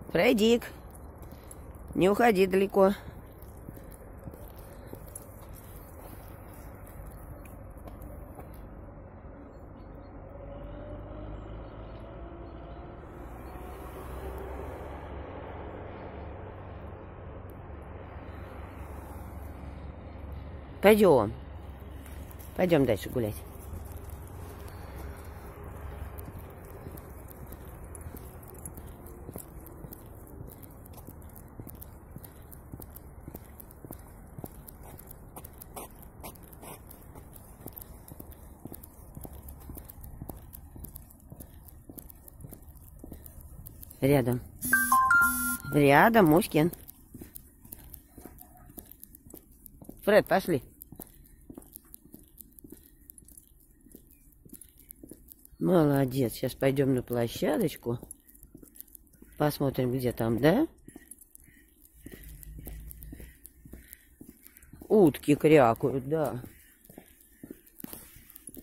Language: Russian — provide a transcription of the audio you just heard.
Фредик, не уходи далеко. Пойдем. Пойдем дальше гулять. Рядом. Рядом, Мушкин. Фред, пошли. Молодец. Сейчас пойдем на площадочку. Посмотрим, где там, да? Утки крякают, да.